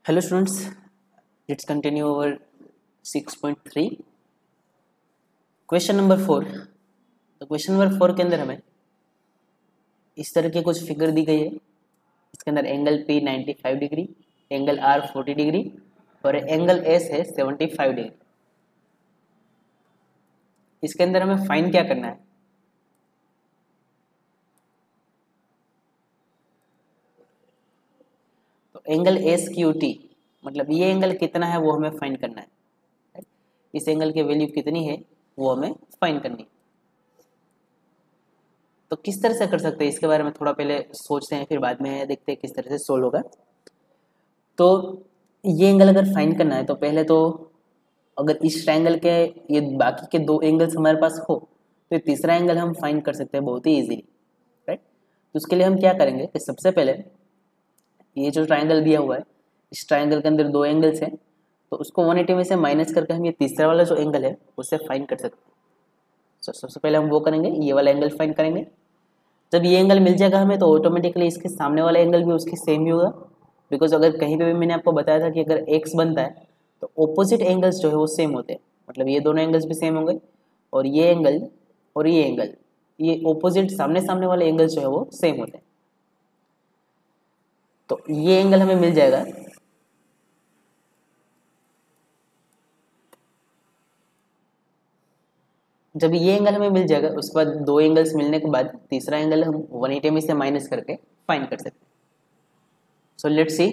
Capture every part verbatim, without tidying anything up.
Hello students, let's continue our six point three question number four. तो question number four के अंदर हमें इस तरह की कुछ फिगर दी गई है। इसके अंदर एंगल P पचानवे डिग्री, एंगल R चालीस डिग्री और एंगल S है पचहत्तर डिग्री। इसके अंदर हमें फाइंड क्या करना है? तो एंगल एस क्यू टी मतलब ये एंगल कितना है वो हमें फाइंड करना है। इस एंगल की वैल्यू कितनी है वो हमें फाइंड करनी है। तो किस तरह से कर सकते हैं इसके बारे में थोड़ा पहले सोचते हैं, फिर बाद में देखते हैं किस तरह से सोल्व होगा। तो ये एंगल अगर फाइंड करना है तो पहले तो अगर इस ट्रायंगल के ये बाकी के दो एंगल्स हमारे पास हो तो ये तीसरा एंगल हम फाइंड कर सकते हैं बहुत ही इजीली, राइट। तो उसके लिए हम क्या करेंगे कि सबसे पहले ये जो ट्रायंगल दिया हुआ है इस ट्रायंगल के अंदर दो एंगल्स हैं, तो उसको एक सौ अस्सी में से माइनस करके हम ये तीसरा वाला जो एंगल है उससे फाइंड कर सकते हैं। तो सबसे पहले हम वो करेंगे, ये वाला एंगल फाइंड करेंगे। जब ये एंगल मिल जाएगा हमें तो ऑटोमेटिकली इसके सामने वाला एंगल भी उसके सेम ही होगा, बिकॉज अगर कहीं पे भी मैंने आपको बताया था कि अगर एक्स बनता है तो ऑपोजिट एंगल्स जो है वो सेम होते हैं, मतलब ये दोनों एंगल्स भी सेम होंगे और ये एंगल और ये एंगल ये ऑपोजिट सामने सामने वाले एंगल्स जो है वो सेम होते हैं। तो ये एंगल हमें मिल जाएगा जब ये एंगल हमें मिल जाएगा उसके बाद दो एंगल्स मिलने के बाद तीसरा एंगल हम एक सौ अस्सी में से माइनस करके फाइंड कर सकते हैं। So let's see.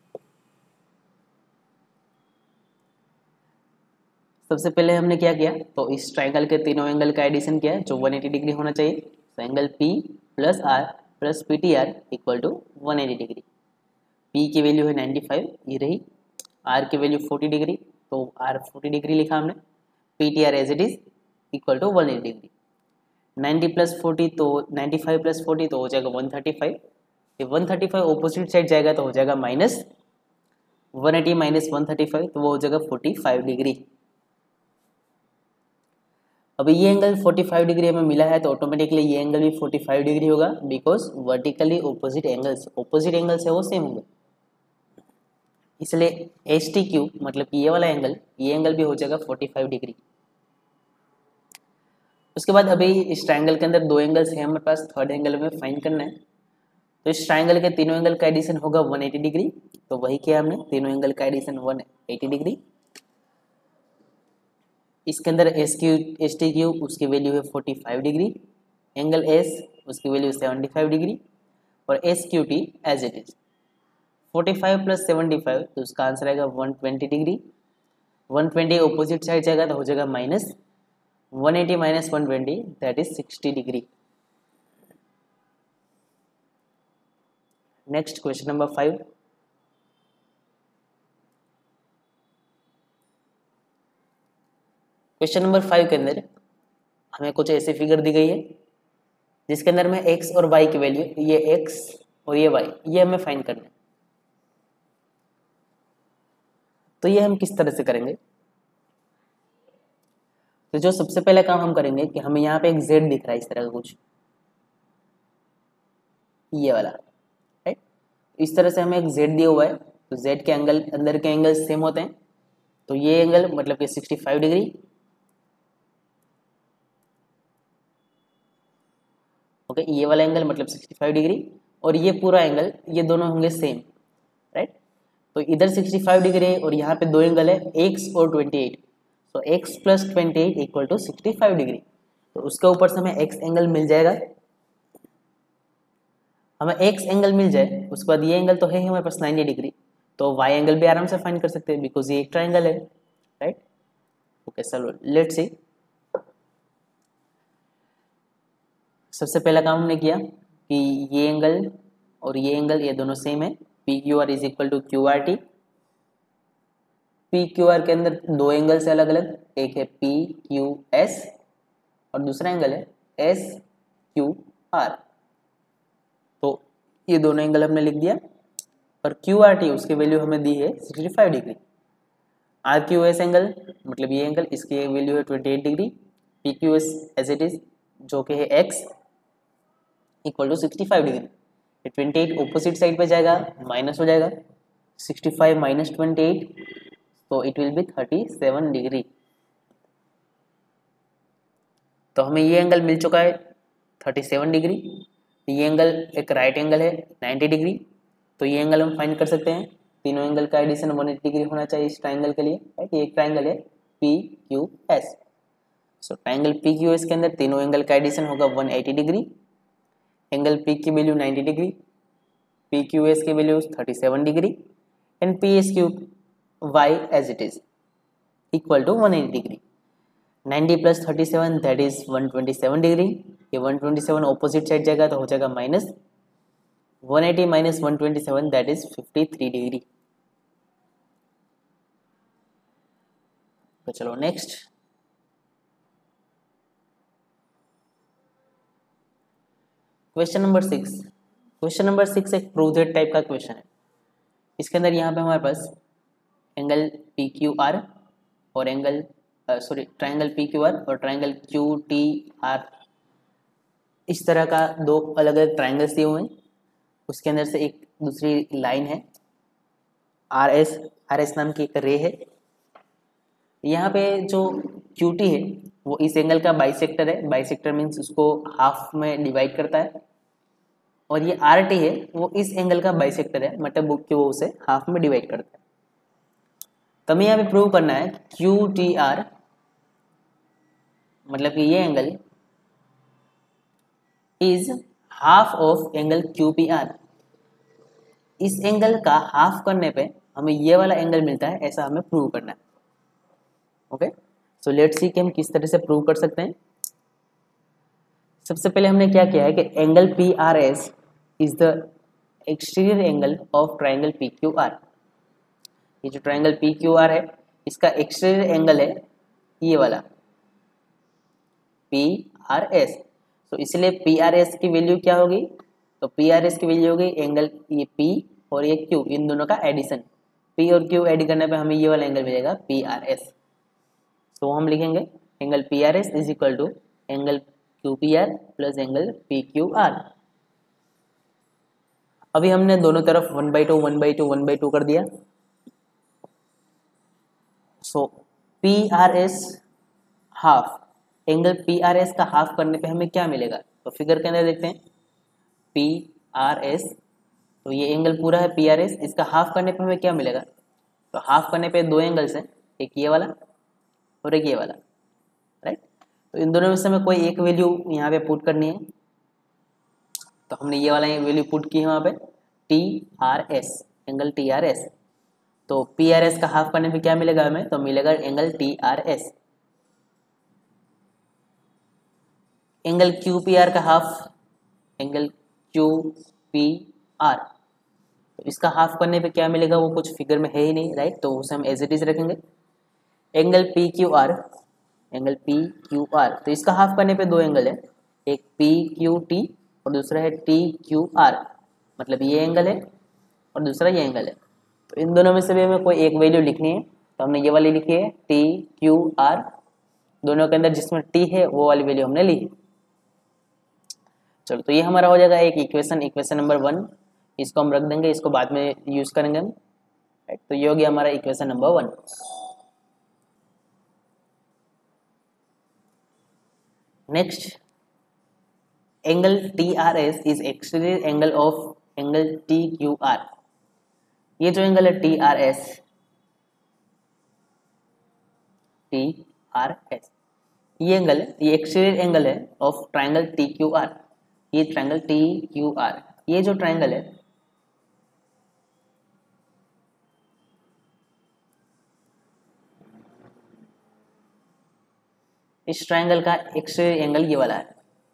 सबसे पहले हमने क्या किया, तो इस ट्रायंगल के तीनों एंगल का एडिशन किया जो एक सौ अस्सी डिग्री होना चाहिए। तो angle P plus R plus P T R equal to एक सौ अस्सी डिग्री। P की वैल्यू है पचानवे, ये रही। R की वैल्यू चालीस डिग्री, तो R चालीस डिग्री लिखा हमने। P T R as it is equal to एक सौ अस्सी डिग्री। नब्बे प्लस चालीस तो पचानवे प्लस चालीस तो हो जाएगा एक सौ पैंतीस। ये एक सौ पैंतीस ऑपोजिट साइड जाएगा तो हो जाएगा माइनस एक सौ अस्सी माइनस एक सौ पैंतीस, तो वो हो जाएगा पैंतालीस डिग्री। अभी ये एंगल पैंतालीस डिग्री हमें मिला है तो ऑटोमेटिकली ये एंगल भी पैंतालीस डिग्री होगा, because vertically opposite angles opposite angles है वो सेम होंगे। इसलिए एच टी क्यू मतलब कि ये वाला एंगल ये एंगल भी हो जाएगा पैंतालीस डिग्री। उसके बाद अभी इस ट्रायंगल के अंदर दो एंगल्स हैं हमारे पास, थर्ड एंगल में फाइंड करना है। तो इस ट्रायंगल के तीनों एंगल का एडिशन होगा एक सौ अस्सी डिग्री, तो वही किया हमने, तीनों एंगल का एडिशन एक सौ अस्सी डिग्री। इसके अंदर S Q S T Q उसकी वैल्यू है पैंतालीस डिग्री, एंगल एस उसकी वैल्यू पचहत्तर डिग्री और S Q T as it is पैंतालीस प्लस पचहत्तर तो उसका आंसर आएगा एक सौ बीस डिग्री। एक सौ बीस ऑपोजिट साइड जाएगा तो हो जाएगा माइनस एक सौ अस्सी माइनस एक सौ बीस दैट इज साठ degree. Next question number five. Question number five के अंदर हमें कुछ ऐसी फिगर दी गई है जिसके अंदर में एक्स और वाई की वैल्यू, ये एक्स और ये वाई, ये हमें फाइंड करना है। तो ये हम किस तरह से करेंगे? तो जो सबसे पहले काम हम करेंगे कि हमें यहाँ पे एक जेड दिख रहा है इस तरह का कुछ, ये वाला, राइट। इस तरह से हमें एक जेड दिया हुआ है, तो जेड के एंगल अंदर के एंगल सेम होते हैं। तो ये एंगल मतलब कि पैंसठ डिग्री, ओके, ये वाला एंगल मतलब पैंसठ डिग्री और ये पूरा एंगल ये दोनों होंगे सेम, राइट। तो इधर पैंसठ डिग्री है और यहाँ पे दो एंगल है x और अट्ठाईस, तो x प्लस अट्ठाईस इक्वल टू पैंसठ डिग्री। तो उसके ऊपर से हमें x एंगल मिल जाएगा। हमें x एंगल मिल जाए उसके बाद ये एंगल तो है हमारे पास नब्बे डिग्री, तो y एंगल भी आराम से फाइंड कर सकते हैं बिकॉज ये एक ट्रायंगल है, राइट। ओके चलो लेट्स सी। सबसे पहला काम हमने किया कि ये एंगल और ये एंगल ये दोनों सेम है, P Q R is equal to Q R T. P Q R के अंदर दो एंगल से अलग अलग, एक है पी क्यू एस और दूसरा एंगल है एस क्यू आर। तो ये दोनों एंगल हमने लिख दिया और क्यू आर टी उसकी वैल्यू हमें दी है पैंसठ degree. R Q S angle मतलब ये एंगल इसकी वैल्यू है अट्ठाईस degree. P Q S as it is जो कि है एक्स इक्वल टू पैंसठ डिग्री। अट्ठाईस ऑपोजिट साइड पे जाएगा माइनस हो जाएगा, sixty five minus twenty eight, तो it will be thirty seven degree. तो हमें ये एंगल मिल चुका है थर्टी सेवन डिग्री। ये एंगल एक राइट एंगल है नाइन्टी डिग्री, तो ये एंगल हम फाइंड कर सकते हैं। तीनों एंगल का एडिशन वन एटी डिग्री होना चाहिए इस ट्राइंगल के लिए, राइट। ये एक ट्राइंगल है P Q S. So triangle P Q S के अंदर तीनों एंगल का एडिशन होगा one eighty degree. Angle P की value ninety degree, P Q S की value thirty seven degree and P S Q Y as it is equal to one eighty degree. Ninety plus thirty seven that is one twenty seven degree. ये one twenty seven opposite side जाएगा तो हो जाएगा minus one eighty minus one twenty seven that is fifty three degree. तो चलो next, question number six. Question number six एक prove that type का question है। इसके अंदर यहाँ पे हमारे पास एंगल पी क्यू आर और angle sorry triangle P Q R और ट्राइंगल क्यू टी आर, इस तरह का दो अलग अलग ट्राइंगल्स दिए हुए हैं। उसके अंदर से एक दूसरी लाइन है आर एस, आर एस नाम की एक रे है। यहाँ पे जो क्यू टी है वो इस एंगल का बाइसेक्टर है। बाइसेक्टर मीन्स उसको हाफ में डिवाइड करता है। और ये आर टी है वो इस एंगल का बाइसेक्टर है, मतलब कि वो उसे हाफ में डिवाइड करता है। तो हमें यहाँ पे प्रूव करना है क्यू टी आर, मतलब कि ये angle is half of angle Q P R. इस एंगल का हाफ करने पे हमें ये वाला एंगल मिलता है, ऐसा हमें प्रूव करना है। ओके, सो लेट्स सी कि हम किस तरह से प्रूव कर सकते हैं। सबसे पहले हमने क्या किया है कि angle P R S is the exterior angle of triangle P Q R. ये जो ट्राइंगल पी क्यू आर है इसका एक्सटीरियर एंगल है ये वाला पी आर एस। तो इसलिए पी आर एस की वैल्यू क्या होगी, तो पी आर एस की वैल्यू होगी एंगल ये P और ये Q, इन दोनों का एडिशन। P और Q ऐड करने पे हमें ये वाला एंगल मिलेगा पी आर एस। तो हम लिखेंगे angle P R S is equal to angle Q P R plus angle P Q R. अभी हमने दोनों तरफ one by two one by two one by two कर दिया। So P R S half, angle P R S का half करने पे हमें क्या मिलेगा, तो फिगर के अंदर देखते हैं पी आर एस, तो ये एंगल पूरा है पी आर एस, इसका हाफ करने पे हमें क्या मिलेगा, तो हाफ करने पे दो एंगल्स हैं, एक ये वाला और एक ये वाला, राइट। तो इन दोनों में से हमें कोई एक वैल्यू यहाँ पे पुट करनी है। तो हमने ये वाला वैल्यू पुट की है वहाँ पे T R S, angle T R S. तो पी आर एस का हाफ करने पे क्या मिलेगा हमें, तो मिलेगा angle T R S. Angle Q P R का half angle Q P R, तो इसका हाफ करने पे क्या मिलेगा वो कुछ फिगर में है ही नहीं, राइट। तो उसे हम एज इट इज रखेंगे। Angle P Q R, angle P Q R, तो इसका हाफ करने पे दो एंगल है, एक पी क्यू टी और दूसरा है टी क्यू आर, मतलब ये एंगल है और दूसरा ये एंगल है। तो इन दोनों में से भी हमें कोई एक वैल्यू लिखनी है, तो हमने ये वाली लिखी है टी क्यू आर। दोनों के अंदर जिसमें टी है वो वाली वैल्यू हमने ली। चलो, तो ये हमारा हो जाएगा एक इक्वेशन, इक्वेशन नंबर वन। इसको हम रख देंगे, इसको बाद में यूज करेंगे हम, राइट। तो ये हो गया हमारा equation number one. Next, angle T R S is exterior angle of angle T Q R. ये जो एंगल है T R S, T R S, ये एंगल ये एक्सटीरियर एंगल है of triangle T Q R. ये triangle T Q R, ये जो triangle है इस ट्राइंगल का एक्सटीरियर एंगल ये वाला है।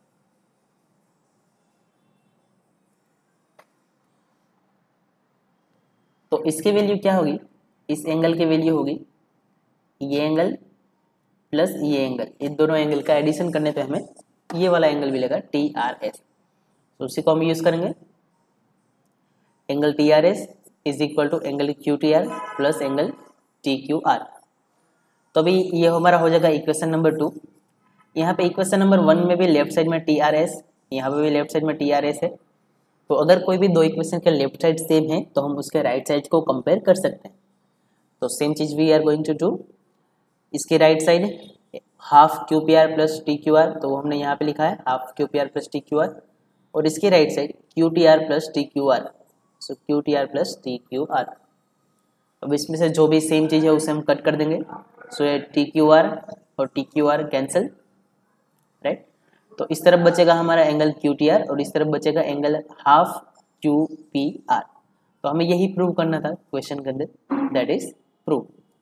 तो इसकी वैल्यू क्या होगी, इस एंगल की वैल्यू होगी ये एंगल प्लस ये एंगल, इन दोनों एंगल का एडिशन करने पे हमें ये वाला एंगल मिलेगा टी आर एस। तो उसी को हम यूज करेंगे। Angle T R S is equal to angle Q T R plus angle T Q R. तो अभी ये हमारा हो जाएगा इक्वेशन नंबर टू। यहाँ पे इक्वेशन नंबर वन में भी लेफ्ट साइड में टी आर एस, यहाँ पे भी लेफ्ट साइड में टी आर एस है। तो अगर कोई भी दो इक्वेशन के लेफ्ट साइड सेम है तो हम उसके राइट साइड को कंपेयर कर सकते हैं। तो सेम चीज we are going to do. इसके right side half Q P R plus T Q R, तो हमने यहाँ पे लिखा है half Q P R plus T Q R, और इसके right side Q T R plus T Q R, so Q T R plus T Q R. अब इसमें से जो भी सेम चीज़ है उसे हम कट कर देंगे, सो ये टी क्यू आर और T Q R cancel, right. तो इस तरफ बचेगा हमारा एंगल क्यू टी आर और इस तरफ बचेगा angle half Q P R. तो हमें यही प्रूव करना था क्वेश्चन के अंदर, that is prove.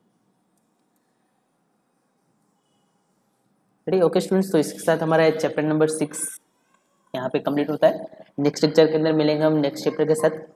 Ready, okay students, तो इसके साथ हमारा चैप्टर नंबर सिक्स यहाँ पे कंप्लीट होता है। नेक्स्ट लेक्चर के अंदर मिलेंगे हम नेक्स्ट चैप्टर के साथ।